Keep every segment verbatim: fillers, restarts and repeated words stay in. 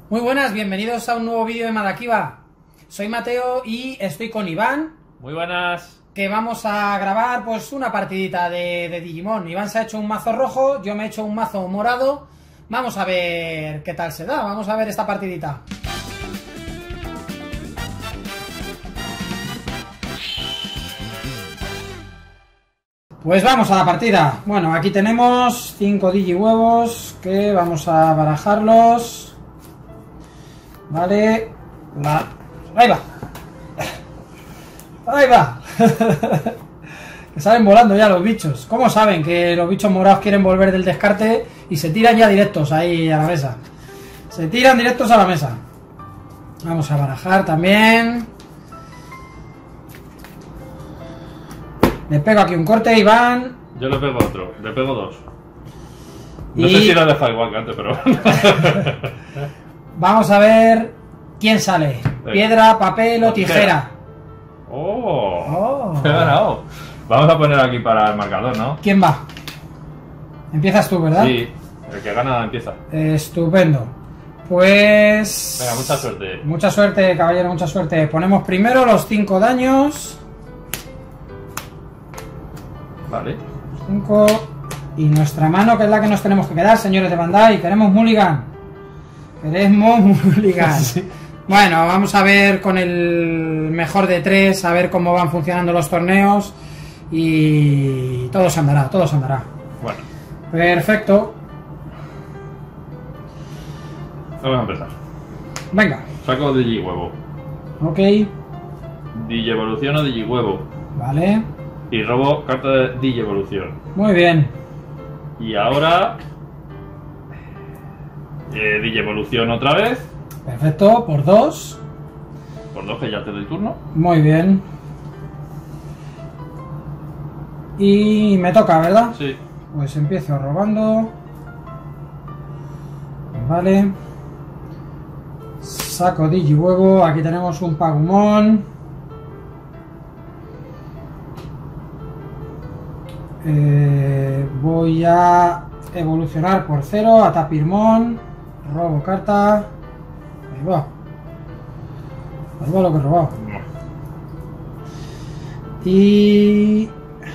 Muy buenas, bienvenidos a un nuevo vídeo de Madakiba. Soy Mateo y estoy con Iván. Muy buenas. Que vamos a grabar pues una partidita de, de Digimon. Iván se ha hecho un mazo rojo, yo me he hecho un mazo morado. Vamos a ver qué tal se da, vamos a ver esta partidita. Pues vamos a la partida. Bueno, aquí tenemos cinco digihuevos que vamos a barajarlos. Vale, la... ahí va, ahí va. Que salen volando ya los bichos. ¿Cómo saben que los bichos morados quieren volver del descarte y se tiran ya directos ahí a la mesa? Se tiran directos a la mesa. Vamos a barajar también. Le pego aquí un corte, Iván. Yo le pego otro, le pego dos. No y... sé si lo he dejado igual que antes, pero... Vamos a ver quién sale. Venga. Piedra, papel o tijera. ¡Oh! Oh. ¡He ganado! Vamos a poner aquí para el marcador, ¿no? ¿Quién va? Empiezas tú, ¿verdad? Sí, el que gana empieza. Estupendo. Pues... Venga, mucha suerte. Mucha suerte, caballero, mucha suerte. Ponemos primero los cinco daños. Vale. cinco. Y nuestra mano, que es la que nos tenemos que quedar, señores de Bandai. Queremos mulligan. Queremos mulligan. Sí. Bueno, vamos a ver con el mejor de tres, a ver cómo van funcionando los torneos. Y todo se andará, todo se andará. Bueno. Perfecto. Vamos a empezar. Venga. Saco Digihuevo. Ok. Digievolución o Digihuevo. Vale. Y robo carta de Digievolución. Muy bien. Y ahora... Eh, Digievolución otra vez. Perfecto, por dos. Por dos, que ya te doy turno. Muy bien. Y me toca, ¿verdad? Sí. Pues empiezo robando. Vale. Saco digihuevo. Aquí tenemos un Pagumon. Eh, voy a evolucionar por cero a Tapirmon. Robo carta. Ahí va. Ahí va lo que he robado. Y...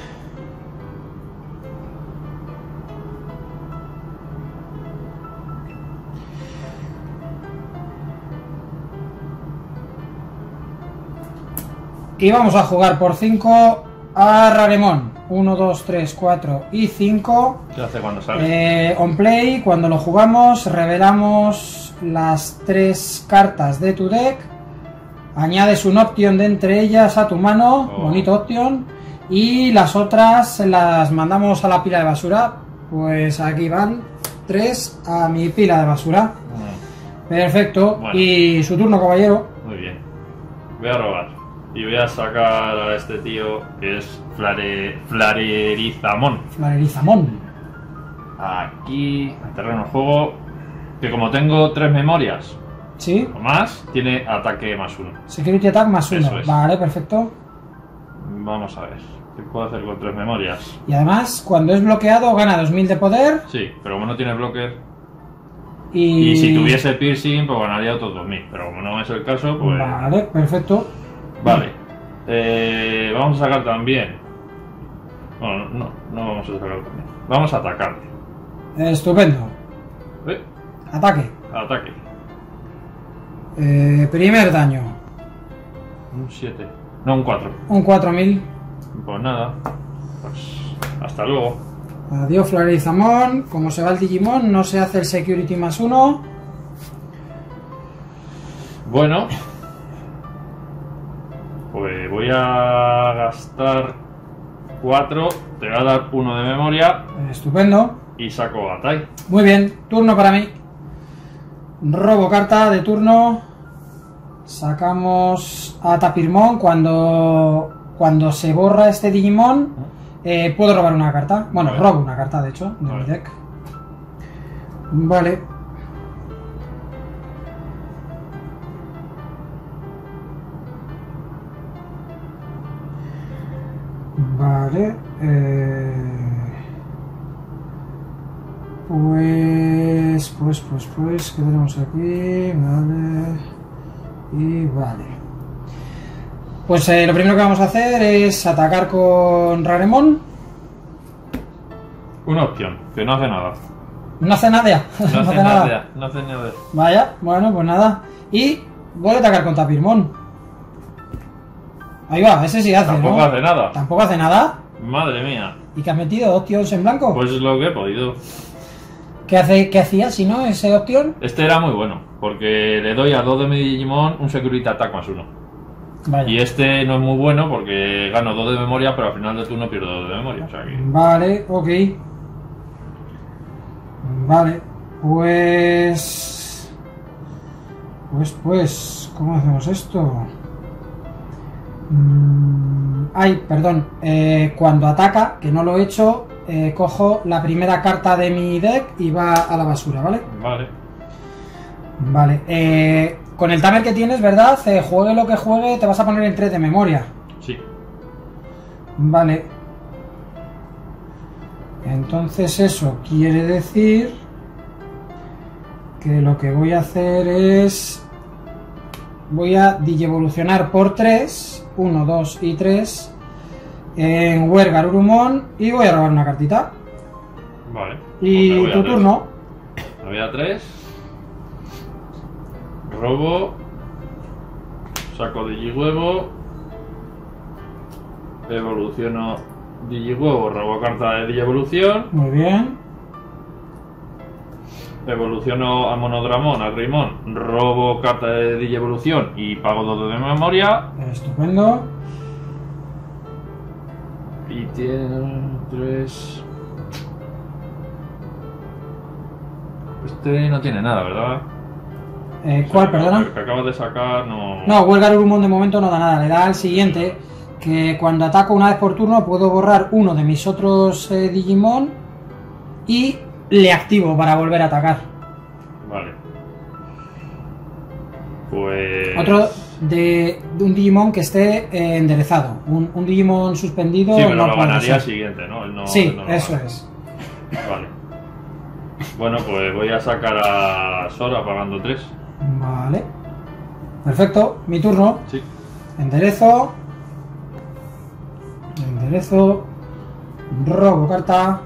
Y vamos a jugar por cinco a Raremon. uno, dos, tres, cuatro y cinco. ¿Qué hace cuando sale? Eh, on play, cuando lo jugamos, revelamos las tres cartas de tu deck. Añades un option de entre ellas a tu mano. Oh. Bonito option. Y las otras las mandamos a la pila de basura. Pues aquí van tres a mi pila de basura. Mm. Perfecto. Bueno. Y su turno, caballero. Muy bien. Voy a robar. Y voy a sacar a este tío que es Flare... Flarerizamon. Flarerizamon. Aquí, en terreno de juego, que como tengo tres memorias Sí. o más, tiene ataque más uno. Security attack más uno. Eso es. Vale, perfecto. Vamos a ver, ¿qué puedo hacer con tres memorias? Y además, cuando es bloqueado, gana dos mil de poder. Sí, pero como no tiene blocker, Y, y si tuviese piercing, pues ganaría otros dos mil. Pero como no es el caso, pues... Vale, perfecto. Vale. Eh, vamos a sacar también... Bueno, no, no vamos a sacar también. Vamos a atacar. Estupendo. ¿Eh? Ataque. Ataque. Eh, primer daño. Un siete. No, un cuatro. Un cuatro mil. Pues nada. Pues hasta luego. Adiós, Flarerizamon. Como se va el Digimon, no se hace el security más uno. Bueno. Pues voy a gastar cuatro. Te voy a dar uno de memoria. Estupendo. Y saco a Tai. Muy bien, turno para mí. Robo carta de turno. Sacamos a Tapirmon. Cuando, cuando se borra este Digimon, eh, puedo robar una carta. Bueno, Vale. robo una carta, de hecho, de Vale. mi deck. Vale. Vale. Eh... Pues... Pues pues, pues, pues, ¿qué tenemos aquí? Vale. Y vale. Pues eh, lo primero que vamos a hacer es atacar con Raremon. Una opción, que no hace nada. No hace nada. No, no hace nada. nada. No hace nada. Vaya, bueno, pues nada. Y voy a atacar con Tapirmon. Ahí va, ese sí hace, Tampoco ¿no? hace nada. Tampoco hace nada. Madre mía. ¿Y que has metido Options en blanco? Pues lo que he podido. ¿Qué, hace, ¿Qué hacía si no ese Option? Este era muy bueno, porque le doy a dos de mi Digimon un Security Attack más uno. Vaya. Y este no es muy bueno porque gano dos de memoria, pero al final de turno pierdo dos de memoria. O sea que... Vale, ok. Vale, pues... Pues, pues... ¿Cómo hacemos esto? Mm, ay, perdón. Eh, cuando ataca, que no lo he hecho, eh, cojo la primera carta de mi deck y va a la basura, ¿vale? Vale. Vale. Eh, con el timer que tienes, ¿verdad? Eh, juegue lo que juegue, te vas a poner en tres de memoria. Sí. Vale. Entonces eso quiere decir que lo que voy a hacer es... Voy a digievolucionar por tres, uno, dos y tres en Wergarurumon y voy a robar una cartita. Vale. Y Pues tu turno. Me voy a tres. Robo. Saco Digihuevo. Evoluciono Digihuevo, robo carta de Digievolución. Muy bien. Evoluciono a Monodramón, a Greymon, robo carta de Digievolución y pago dos de memoria. Estupendo. Y tiene tres. Este no tiene nada, ¿verdad? Eh, ¿Cuál, O sea, perdona? El que acabas de sacar no. No, Wergarurumon de momento no da nada. Le da al siguiente, que cuando ataco una vez por turno puedo borrar uno de mis otros eh, Digimon y le activo para volver a atacar. Vale. Pues. Otro de, de un Digimon que esté eh, enderezado. Un, un Digimon suspendido. Sí, pero no lo puede ganaría ser. al siguiente, ¿no? Él no Sí, él no lo eso gana. es. Vale. Bueno, pues voy a sacar a Sora pagando tres. Vale. Perfecto, mi turno. Sí. Enderezo. Enderezo. Robo carta.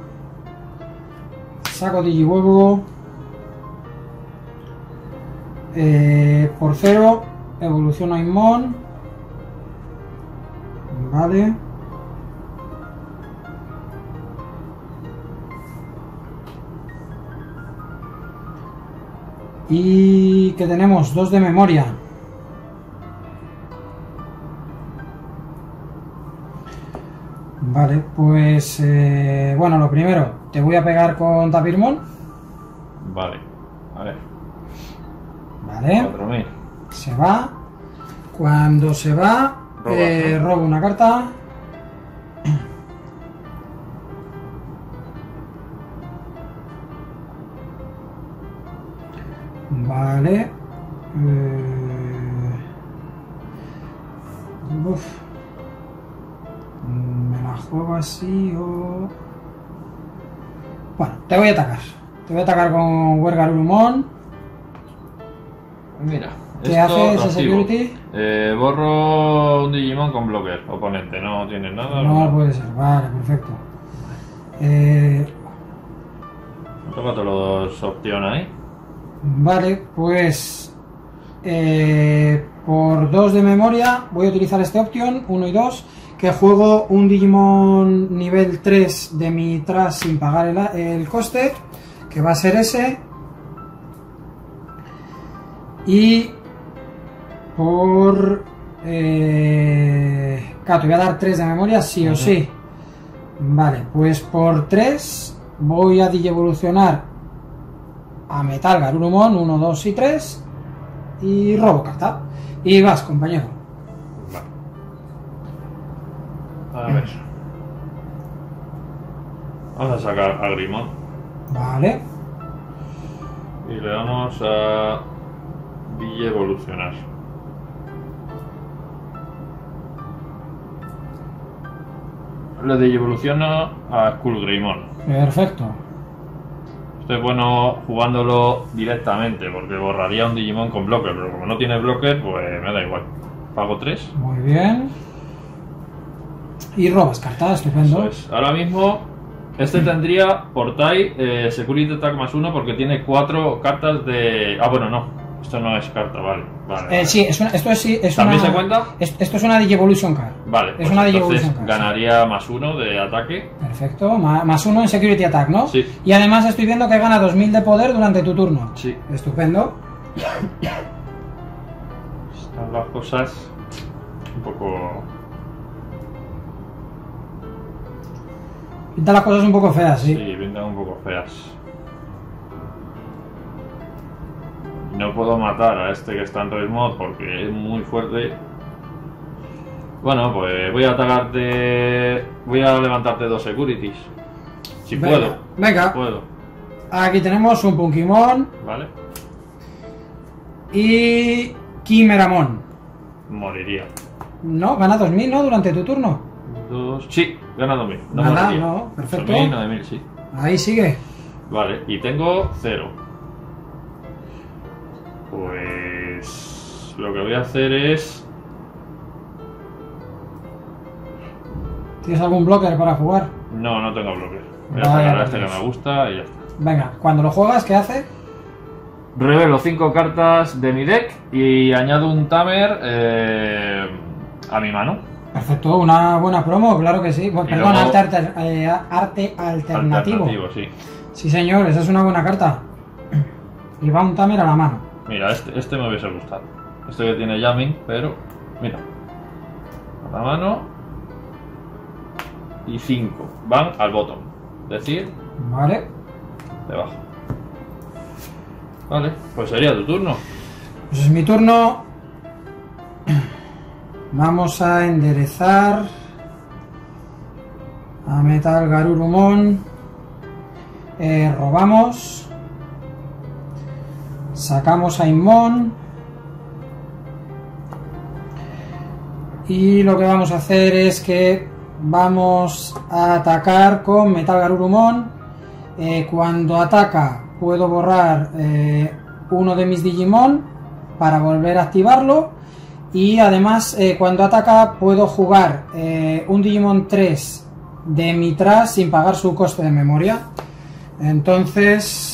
Saco Digihuevo. Eh, por cero. Evoluciono a Inmon. Vale. Y que tenemos dos de memoria. Vale, pues eh, bueno, lo primero, te voy a pegar con Tapirmon. Vale. A ver. Vale, cuatro mil. se va. Cuando se va, Robas, eh, ¿no? robo una carta. Vale. Eh, uf. Me la juego así o... Bueno, te voy a atacar. Te voy a atacar con Wergarurumon. Mira. ¿Qué esto hace ese lo activo. security? Eh, borro un Digimon con blocker. Oponente, no tiene nada. No puede ser. Vale, perfecto. Eh, Tócate los opción ahí. vale, pues... eh, por dos de memoria voy a utilizar este option, uno y dos, que juego un Digimon nivel tres de mi trash sin pagar el, el coste, que va a ser ese. Y por... Eh, claro, te voy a dar tres de memoria, sí o sí. Vale, pues por tres voy a digievolucionar a Metal Garurumon uno, dos y tres y robo carta. Y vas, compañero. Vale. A ver. Vamos a sacar a Greymon. Vale. Y le damos a Digievolucionar. Le Digievoluciono a Skull Greymon. Perfecto. Esto es bueno jugándolo directamente, porque borraría un Digimon con blocker, pero como no tiene blocker, pues me da igual. Pago tres. Muy bien. Y robas carta, estupendo. Eso es. Ahora mismo, este tendría por Tai eh, Security Attack más uno porque tiene cuatro cartas de... Ah, bueno, no. Esto no es carta, vale. vale, Eh, vale. sí, es una, esto es, sí, es ¿También una- se cuenta? es- esto es una Digivolution Card. Vale, es pues una entonces Digivolution Card. ganaría más uno de ataque. Perfecto, ma- más uno en Security Attack, ¿no? Sí. Y además estoy viendo que gana dos mil de poder durante tu turno. Sí. Estupendo. Están las cosas un poco... Pinta las cosas un poco feas, sí. Sí, pintan un poco feas. No puedo matar a este que está en Raid Mod porque es muy fuerte. Bueno, pues voy a atacarte. Voy a levantarte dos securities. Si Venga, puedo. venga. Si puedo. Aquí tenemos un Punkimon ¿Vale? y Kimeramon. Moriría. No, gana dos mil, ¿no? Durante tu turno. Dos. Sí, gana dos mil. No Nada, moriría. no, perfecto. dos mil, nueve mil, sí. Ahí sigue. Vale, y tengo cero. Pues lo que voy a hacer es... ¿Tienes algún blocker para jugar? No, no tengo bloque. Voy a Vaya, sacar a este que Dios. me gusta y ya está. Venga, cuando lo juegas, ¿qué hace? Revelo cinco cartas de mi deck y añado un Tamer eh, a mi mano. Perfecto, una buena promo, claro que sí. Bueno, Y perdón, luego- arte, alter- eh, arte alternativo. Alternativo, sí. Sí, señor, esa es una buena carta. Y va un Tamer a la mano. Mira, este, este me hubiese gustado. Este que tiene jamming, pero... Mira. A la mano. Y cinco. Van al bottom. Es decir, Vale. debajo. Vale, pues sería tu turno. Pues es mi turno. Vamos a enderezar a Metal Garurumon. Eh, robamos. Sacamos a Inmon. Y lo que vamos a hacer es que vamos a atacar con Metal Garurumon. Eh, cuando ataca puedo borrar eh, uno de mis Digimon para volver a activarlo. Y además eh, cuando ataca puedo jugar eh, un Digimon tres de mi Trash sin pagar su coste de memoria. Entonces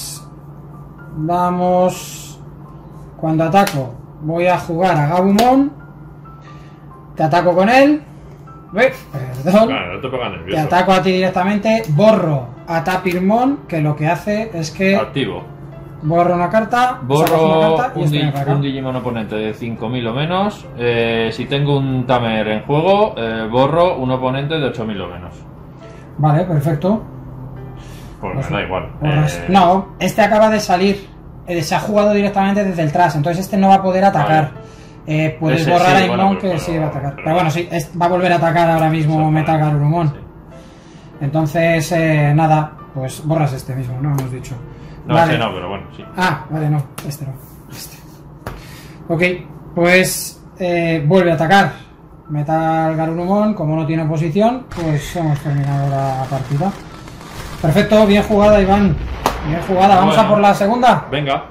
vamos, cuando ataco voy a jugar a Gabumon. Te ataco con él. Uy, perdón. Claro, no te pongas Te nervioso. ataco a ti directamente. Borro a Tapirmon, que lo que hace es que Activo. borro una carta, sacas Borro una carta y un, esto di- me ataca. un Digimon oponente de cinco mil o menos. Eh, si tengo un Tamer en juego, eh, borro un oponente de ocho mil o menos. Vale, perfecto. Pues Pues me da igual. Borras- Eh, No, este acaba de salir. Eh, se ha jugado directamente desde el trash, entonces este no va a poder atacar. Vale. Eh, puedes Ese borrar sí, a bueno, Inmon pero- que sí pero- va a atacar. pero- Pero bueno, sí, es- va a volver a atacar ahora mismo Exactamente. Metal Garurumon. Sí. Entonces, eh, nada, pues borras este mismo, no hemos dicho. No, Vale. ese no, pero bueno, sí. Ah, vale, no, este no. Este. Ok, pues eh, vuelve a atacar Metal Garurumon. Como no tiene oposición, pues hemos terminado la partida. Perfecto, bien jugada, Iván. Bien jugada, vamos Bueno. a por la segunda. Venga.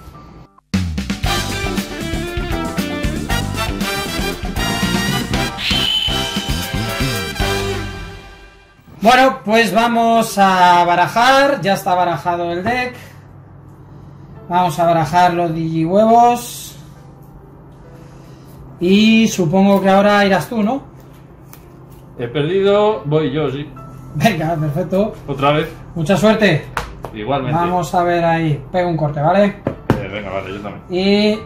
Bueno, pues vamos a barajar. Ya está barajado el deck. Vamos a barajar los digihuevos. Y supongo que ahora irás tú, ¿no? He perdido, voy yo, sí. Venga, perfecto. Otra vez. Mucha suerte. Igualmente. Vamos a ver ahí. Pego un corte, ¿vale? Eh, venga, vale, yo también. Y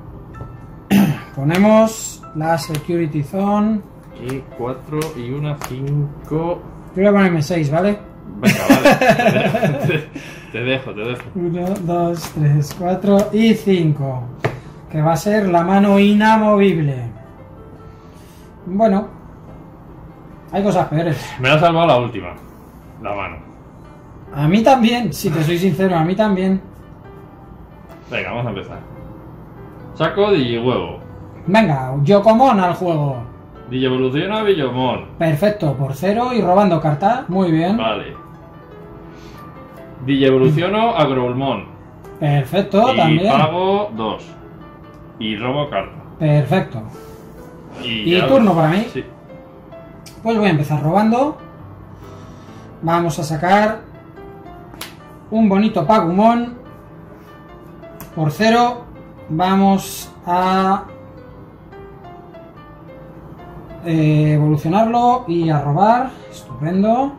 ponemos la Security Zone. Y cuatro y una, cinco. Yo voy a ponerme seis, ¿vale? Venga, vale. te, te dejo, te dejo. uno, dos, tres, cuatro y cinco. Que va a ser la mano inamovible. Bueno, hay cosas peores. Me ha salvado la última. La mano. A mí también, si te soy sincero, a mí también. Venga, vamos a empezar. Saco Digihuevo. Venga, Yokomon al juego. Digievoluciona Billomon. Perfecto, por cero y robando carta. Muy bien. Vale. Digievoluciono a Growlmon. Perfecto, y también. pago dos. Y robo carta. Perfecto. Y, Y ya- turno para mí. Sí. Pues voy a empezar robando. Vamos a sacar un bonito Pagumon. Por cero. Vamos a eh, evolucionarlo y a robar. Estupendo.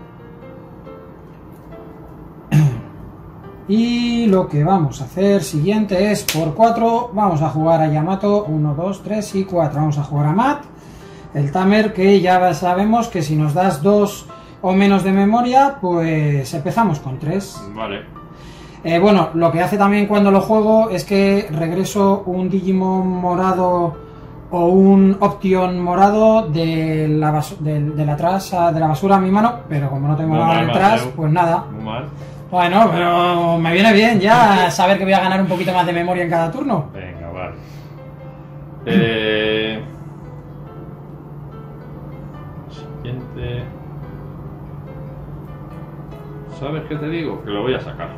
Y lo que vamos a hacer siguiente es por cuatro. Vamos a jugar a Yamato. uno, dos, tres y cuatro. Vamos a jugar a Matt. El Tamer, que ya sabemos que si nos das dos o menos de memoria, pues empezamos con tres. Vale. Eh, bueno, lo que hace también cuando lo juego es que regreso un Digimon morado o un Option morado de la, basu- de, de la, atrás a- de la basura a mi mano, pero como no tengo Muy nada mal, detrás, Mateo. pues nada. Muy mal. Bueno, pero me viene bien ya saber que voy a ganar un poquito más de memoria en cada turno. Venga, vale. Eh... Siguiente. ¿Sabes qué te digo? Que lo voy a sacar.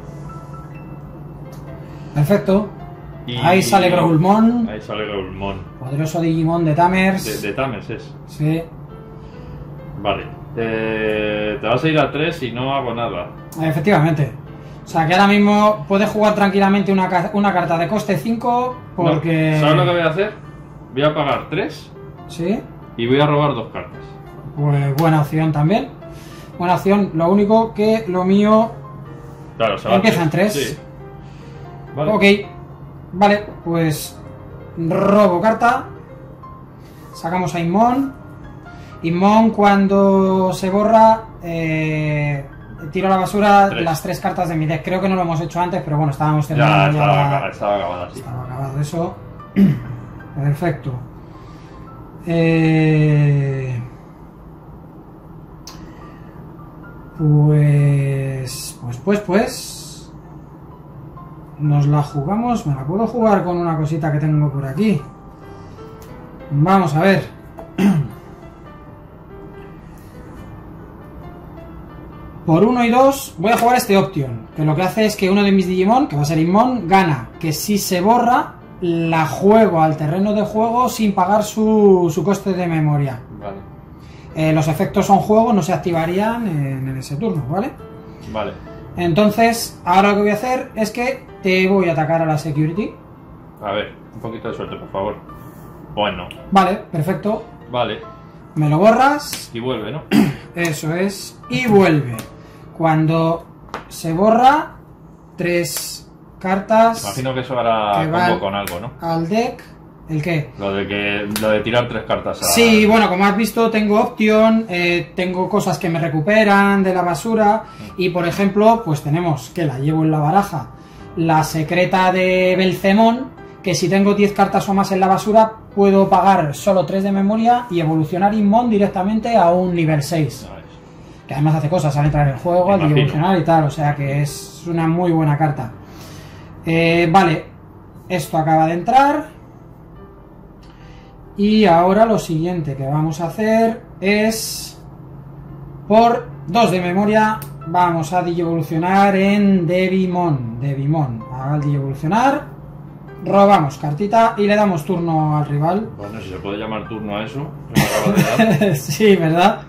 Perfecto. Y- Ahí sale Growlmon, Ahí sale Growlmon. poderoso Digimon de Tamers. De, de Tamers es. Sí, Vale. Eh, te vas a ir a tres y no hago nada. efectivamente. O sea que ahora mismo puedes jugar tranquilamente una, ca- una carta de coste cinco porque... No, ¿sabes lo que voy a hacer? Voy a pagar tres Sí, y voy a robar dos cartas. pues buena opción también. Buena opción, lo único que lo mío... Claro, se va a Empieza en tres. Sí. Vale. Ok, vale, pues robo carta. Sacamos a Inmon. Inmon cuando se borra, eh, tiro a la basura Tres. las tres cartas de mi deck. Creo que no lo hemos hecho antes, pero bueno, estábamos Ya, terminando ya, estaba, la- acabada, estaba acabada así. estaba acabado eso. Perfecto. Eh, pues, pues, pues, pues, nos la jugamos. Me la puedo jugar con una cosita que tengo por aquí. Vamos a ver. Por uno y dos voy a jugar este Option, que lo que hace es que uno de mis Digimon, que va a ser Inmon, gana. Que si se borra, la juego al terreno de juego sin pagar su, su coste de memoria. Vale. Eh, los efectos son juego, no se activarían en, en ese turno, ¿vale? Vale. Entonces, ahora lo que voy a hacer es que te voy a atacar a la security. A ver, un poquito de suerte, por favor. Bueno, Vale, perfecto. vale. Me lo borras. Y vuelve, ¿no? Eso es. Y vuelve. Cuando se borra, tres cartas Imagino que eso hará Que va combo al- con algo, ¿no? al deck. ¿El qué? Lo de que lo de tirar tres cartas a... Sí, bueno, como has visto, tengo Option, eh, tengo cosas que me recuperan de la basura. Y por ejemplo, pues tenemos, que la llevo en la baraja, la secreta de Belcemón, que si tengo diez cartas o más en la basura, puedo pagar solo tres de memoria y evolucionar Inmon directamente a un nivel seis. No, es- Que además hace cosas al entrar en el juego, al Imagino. evolucionar y tal, o sea que es una muy buena carta. Eh, vale, esto acaba de entrar. Y ahora lo siguiente que vamos a hacer es, por dos de memoria, vamos a digievolucionar en Devimon. Devimon, al digievolucionar, robamos cartita y le damos turno al rival. Bueno, si se puede llamar turno a eso, que me acabo de dar. Sí, ¿verdad?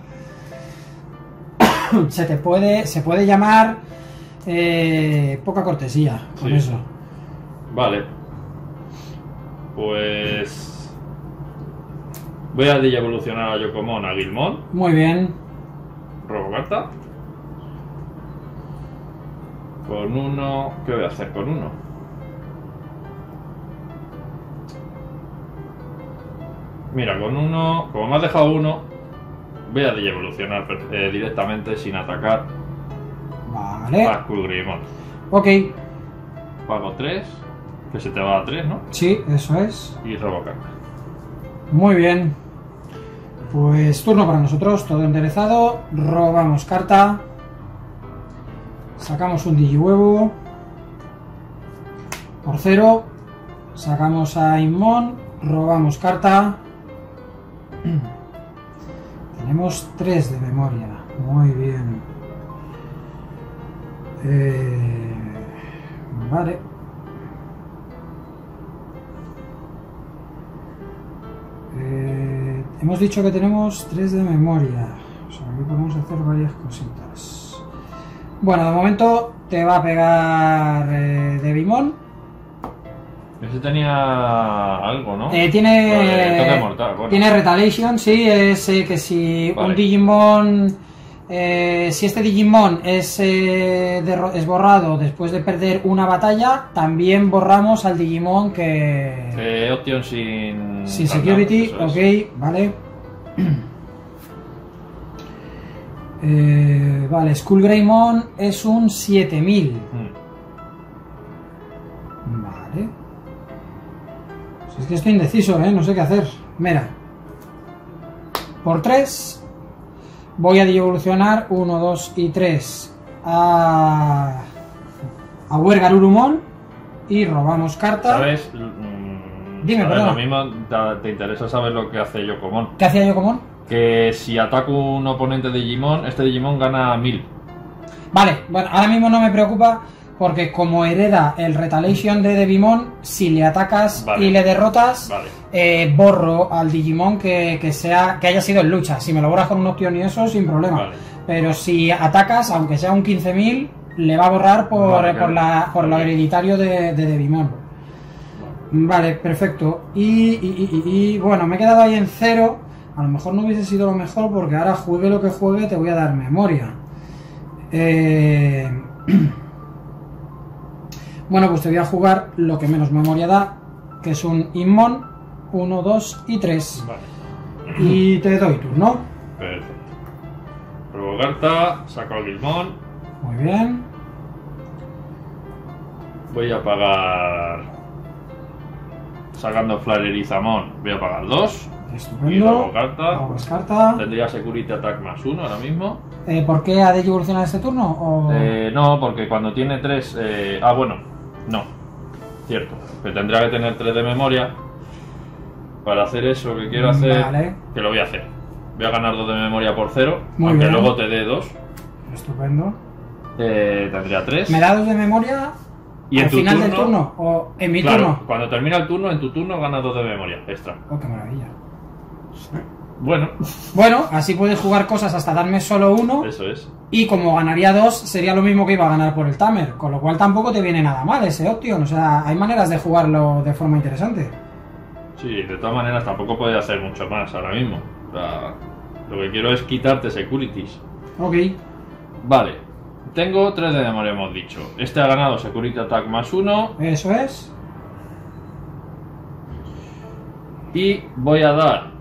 Se te puede, se puede llamar eh, poca cortesía con Sí. eso. Vale. Pues... Voy a evolucionar a Yokomon a Gilmon. Muy bien. Robo carta. Con uno... ¿Qué voy a hacer con uno? Mira, con uno... Como me has dejado uno, voy a evolucionar eh, directamente sin atacar Vale. a Skullgreymon. Ok. Pago tres, que se te va a tres, ¿no? Sí, eso es. Y robo carta. Muy bien. Pues turno para nosotros, todo enderezado. Robamos carta. Sacamos un digihuevo. Por cero. Sacamos a Inmon. Robamos carta. Tenemos tres de memoria. Muy bien. Eh, vale. Eh, hemos dicho que tenemos tres de memoria. O sea, aquí podemos hacer varias cositas. Bueno, de momento te va a pegar eh, Devimon. Ese tenía algo, ¿no? Eh, tiene Vale, toque mortal, bueno. tiene Retaliation, sí, es eh, que si Vale. un Digimon, eh, si este Digimon es, eh, derro- es borrado después de perder una batalla, también borramos al Digimon que... Eh, option sin... sin saltar, security, eso es. ok, vale. Eh, vale, Skull Greymon es un siete mil. Mm. Vale. Si es que estoy indeciso, ¿eh? No sé qué hacer. Mira. Por tres voy a evolucionar uno, dos y tres a... a Wergarurumon y robamos carta. ¿Sabes? Mm, Dime, ¿sabes? perdona. Lo mismo te, te interesa saber lo que hace Yokomon. ¿Qué hacía yo común? Que si ataco un oponente de Digimon, este Digimon gana mil. Vale, bueno, ahora mismo no me preocupa porque como hereda el Retaliation de Devimon, si le atacas Vale. y le derrotas, Vale. eh, borro al Digimon que, que sea que haya sido en lucha. Si me lo borras con un option y eso, sin problema. Vale. Pero si atacas, aunque sea un quince mil, le va a borrar por, Vale, eh, por, claro. la, por lo Ok. hereditario de, de Devimon. Vale, perfecto. Y, y, y, y, bueno, me he quedado ahí en cero. A lo mejor no hubiese sido lo mejor porque ahora juegue lo que juegue te voy a dar memoria. Eh... Bueno, pues te voy a jugar lo que menos memoria da, que es un Inmon, uno, dos y tres. Vale. Y te doy turno. Perfecto. Pruebo carta, saco al Digimon. Muy bien. Voy a pagar... Sacando Flarerizamon, voy a pagar dos. Y Estupendo. luego carta. Robas carta. Tendría Security Attack más uno ahora mismo. Eh, ¿Por qué ha de evolucionar este turno? O... Eh, no, porque cuando tiene tres... Eh... Ah, bueno, no. Cierto. Que tendría que tener tres de memoria. Para hacer eso que quiero hacer, Vale. que lo voy a hacer. Voy a ganar dos de memoria por cero, Muy aunque bien. luego te dé dos. Estupendo. Eh, tendría tres. ¿Me da dos de memoria Y en al tu final del turno- turno? ¿O en mi Claro, turno? cuando termina el turno, en tu turno ganas dos de memoria extra. Oh, qué maravilla. Bueno, Bueno, así puedes jugar cosas hasta darme solo uno. eso es. Y como ganaría dos, sería lo mismo que iba a ganar por el Tamer. Con lo cual tampoco te viene nada mal ese option. O sea, hay maneras de jugarlo de forma interesante. Sí, de todas maneras tampoco puedes hacer mucho más ahora mismo. O sea, lo que quiero es quitarte securities. Ok. Vale, tengo tres de memoria, hemos dicho. Este ha ganado Security Attack más uno. Eso es. Y voy a dar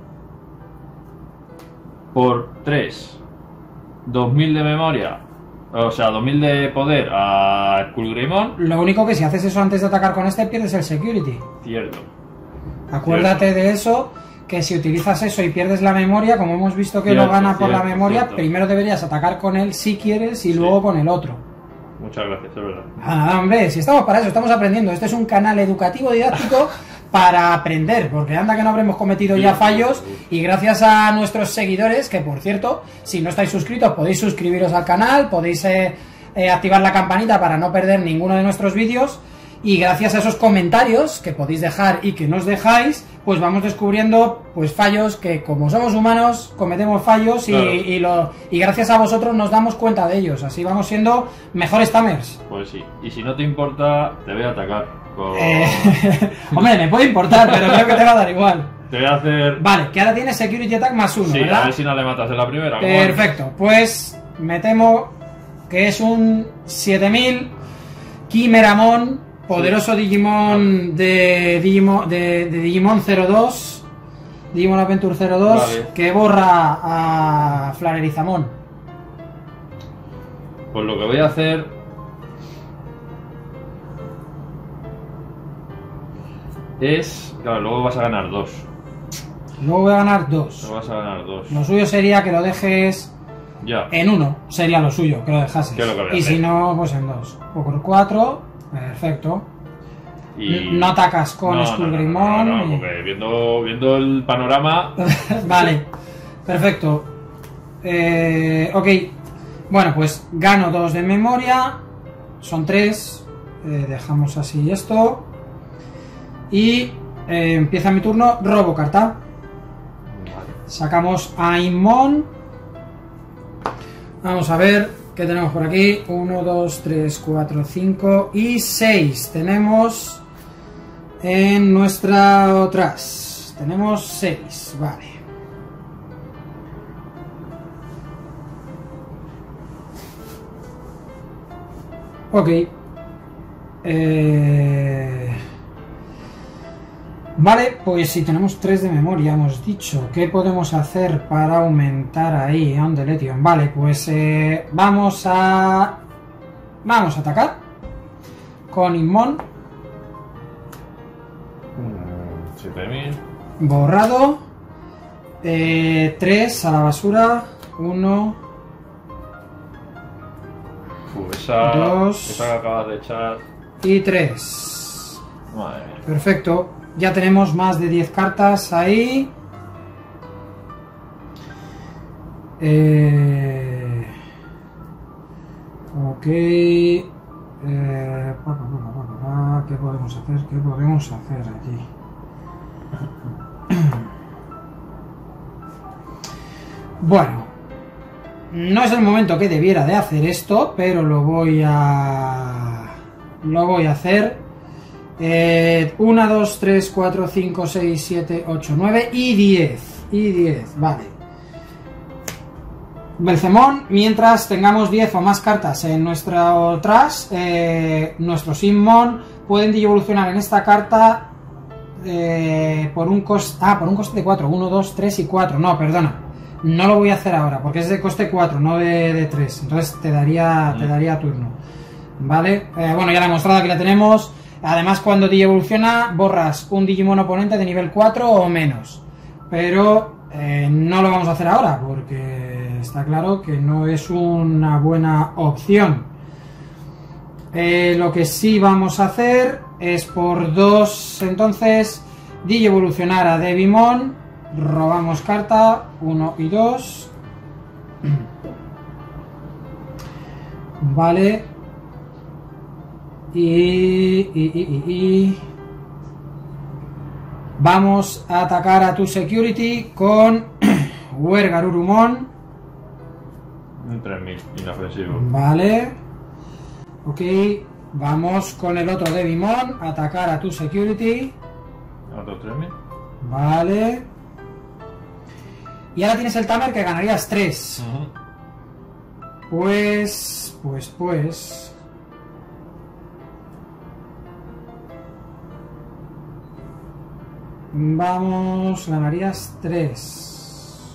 por tres dos mil de memoria, o sea, dos mil de poder a Skull Greymon. Lo único que si haces eso antes de atacar con este, pierdes el security. Cierto. Acuérdate de eso, que si utilizas eso y pierdes la memoria, como hemos visto que Cierto, lo gana por la cierto, memoria, cierto. primero deberías atacar con él si quieres y Sí. luego con el otro. Muchas gracias, es verdad. Ah, hombre, si estamos para eso, estamos aprendiendo. Este es un canal educativo didáctico para aprender, porque anda que no habremos cometido ya fallos y gracias a nuestros seguidores, que por cierto, si no estáis suscritos podéis suscribiros al canal, podéis eh, eh, activar la campanita para no perder ninguno de nuestros vídeos y gracias a esos comentarios que podéis dejar y que nos dejáis, pues vamos descubriendo pues fallos que como somos humanos cometemos fallos y, Claro. y, lo, y gracias a vosotros nos damos cuenta de ellos, así vamos siendo mejores tamers. Pues sí, y si no te importa, te voy a atacar. Con... Eh, hombre, me puede importar, pero creo que te va a dar igual. Te voy a hacer... Vale, que ahora tiene Security Attack más uno, Sí, a ¿verdad? ver si no le matas en la primera. como Perfecto, pues me temo que es un siete mil Kimeramon, poderoso Digimon de Digimon, de, de Digimon cero dos, Digimon Adventure cero dos, Vale. que borra a Flarerizamon. antes. Pues lo que voy a hacer... Es... Claro, luego vas a ganar dos. Luego voy a ganar dos. Luego vas a ganar dos. Lo suyo sería que lo dejes Ya. en uno, sería lo suyo, que lo dejases. ¿Qué es lo que voy a y hacer? si no, pues en dos. O por cuatro, perfecto. Y... No atacas con No, Skull no, no, Greymon. no, no, y- porque viendo, viendo el panorama... Vale, perfecto. Eh, ok, bueno, pues gano dos de memoria son tres. Eh, dejamos así esto. Y eh, empieza mi turno, robo carta. Sacamos a Inmon. Vamos a ver qué tenemos por aquí. uno, dos, tres, cuatro, cinco y seis. Tenemos en nuestra otras. Tenemos seis, vale. Ok. Eh... Vale, pues si tenemos tres de memoria, hemos dicho. ¿Qué podemos hacer para aumentar ahí a un Deletion? Vale, pues eh, vamos a... Vamos a atacar con Inmon. siete mil. Borrado. Eh, tres a la basura. uno. Esa, Dos. esa que acabas de echar. Y tres. Madre mía. Perfecto. Ya tenemos más de diez cartas ahí. Eh... Ok. Eh... pa, pa, pa, pa, pa, pa. ¿Qué podemos hacer? ¿Qué podemos hacer aquí? Bueno. No es el momento que debiera de hacer esto, pero lo voy a... Lo voy a hacer. Eh, uno, dos, tres, cuatro, cinco, seis, siete, ocho, nueve y diez. Y diez, vale. Belcemón, mientras tengamos diez o más cartas en nuestro trash, eh, nuestros Inmon pueden evolucionar en esta carta eh, por un coste... Ah, por un coste de cuatro. uno, dos, tres y cuatro. No, perdona. No lo voy a hacer ahora, porque es de coste cuatro, no de, de tres. Entonces te daría, te daría turno. Vale, eh, bueno, ya la he mostrado, aquí la tenemos. Además, cuando evoluciona, borras un Digimon oponente de nivel cuatro o menos. Pero eh, no lo vamos a hacer ahora, porque está claro que no es una buena opción. Eh, lo que sí vamos a hacer es por dos, entonces, evolucionar a Devimon. Robamos carta, uno y dos. Vale. Y, y, y, y, y vamos a atacar a tu security con Wergarurumon. Un tres mil, inofensivo. Vale. Ok, vamos con el otro Devimon, atacar a tu security. Otro tres mil. Vale. Y ahora tienes el Tamer que ganarías tres. Uh-huh. Pues, pues, pues... Vamos, ganarías tres.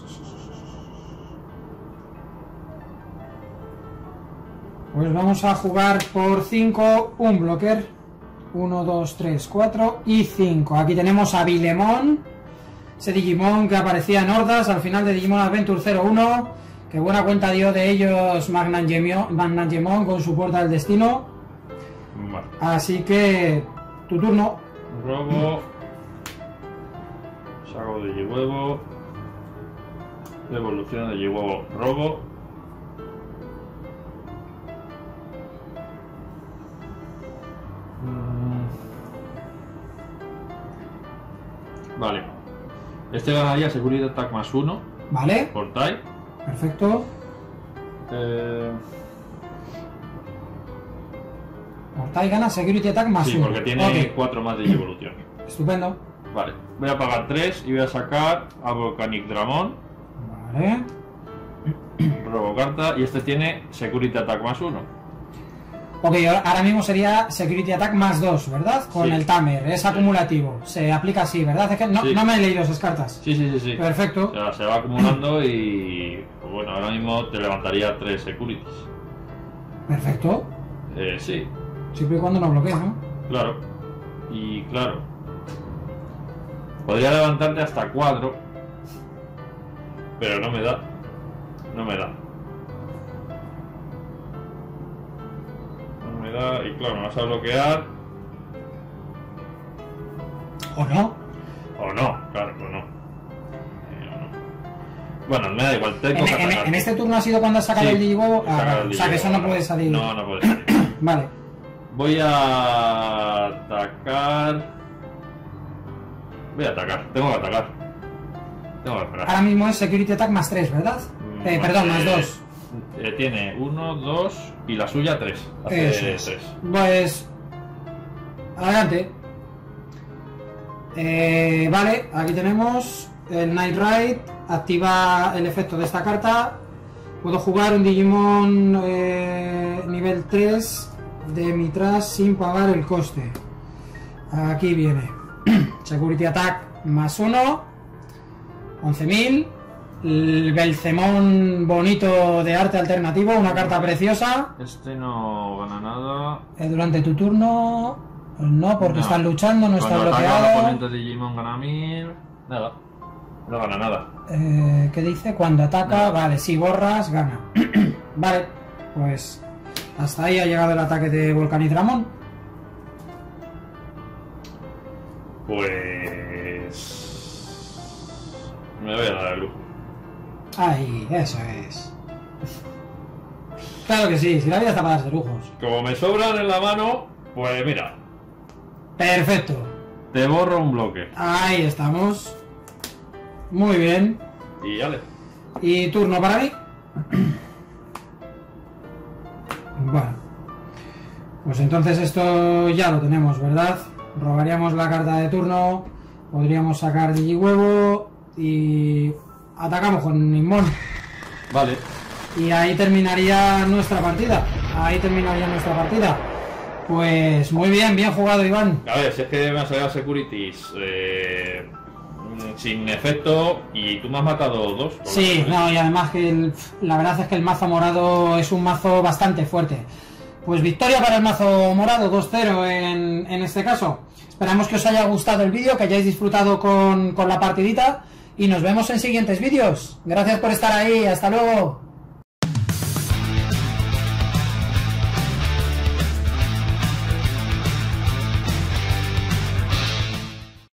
Pues vamos a jugar por cinco, un blocker. uno, dos, tres, cuatro y cinco. Aquí tenemos a Bilemon, ese Digimon que aparecía en hordas al final de Digimon Adventure cero uno. Que buena cuenta dio de ellos Magnangemon con su puerta del destino. Vale. Así que, tu turno. Robo. Saco de Digihuevo. Evolución de Digihuevo. Robo. Vale. Este ganaría Security Attack más uno. Vale. Por type. Perfecto. Eh... Mortai gana Security Attack más Sí, uno. porque tiene Okay. cuatro más de evolución. Estupendo. Vale. Voy a pagar tres y voy a sacar a Volcanic Dramon. Vale. Robo carta. Y este tiene Security Attack más uno. Ok, ahora mismo sería Security Attack más dos, ¿verdad? Con Sí. el Tamer, es acumulativo. Se aplica así, ¿verdad? Es que no, Sí. no me he leído esas cartas. Sí, sí, sí, sí. Perfecto. O sea, se va acumulando y... pues bueno, ahora mismo te levantaría tres Securities. Perfecto. Eh, sí, Siempre y cuando no bloquees, ¿no? claro. Y claro. Podría levantarte hasta cuatro. Pero no me da. No me da. No me da. Y claro, me vas a bloquear. ¿O no? O no, claro, o no. Eh, o no. Bueno, me da igual, tengo En, que en- atacar. en este turno ha sido cuando has sacado Sí, el Digihuevo. he Ah, sacado vale. el O sea, que eso no Digihuevo, puede salir. No, no puede salir. Vale. Voy a atacar. Voy a atacar, tengo que atacar. Tengo que atacar. Ahora mismo es Security Attack más tres, ¿verdad? Mm, Eh, perdón, más eh, dos. eh, tiene uno, dos y la suya tres. Hace Eso es. tres. Pues... Adelante. Eh, vale, aquí tenemos el Night Ride. Activa el efecto de esta carta. Puedo jugar un Digimon eh, nivel tres de mi trash sin pagar el coste. Aquí viene. Security Attack más uno. once mil. El Belcemón bonito de arte alternativo. Una carta preciosa. Este no gana nada. Eh, durante tu turno. No, porque No. están luchando, no está Cuando ataca al bloqueado. oponente de Digimon gana mil. Nada. No gana nada. Eh, ¿Qué dice? Cuando ataca, No. vale, si borras, gana. Vale, pues hasta ahí ha llegado el ataque de Volcanitramon. Pues... Me voy a dar el lujo. Ahí, eso es. Claro que sí, si la vida está para darse lujos. Como me sobran en la mano, pues mira, Perfecto. te borro un bloque. Ahí estamos. Muy bien. Y ya le. ¿Y turno para mí? Bueno. Pues entonces esto ya lo tenemos, ¿verdad? Robaríamos la carta de turno. Podríamos sacar Digihuevo. Y atacamos con Ninmon. Vale. Y ahí terminaría nuestra partida. Ahí terminaría nuestra partida. Pues muy bien, bien jugado, Iván. A ver, si es que me han salido securities eh, sin efecto y tú me has matado dos. por lo Sí, menos, ¿eh? no, y además que el- la verdad es que el mazo morado es un mazo bastante fuerte. Pues victoria para el mazo morado, dos cero en, en este caso. Esperamos que os haya gustado el vídeo, que hayáis disfrutado con, con la partidita y nos vemos en siguientes vídeos. Gracias por estar ahí, hasta luego.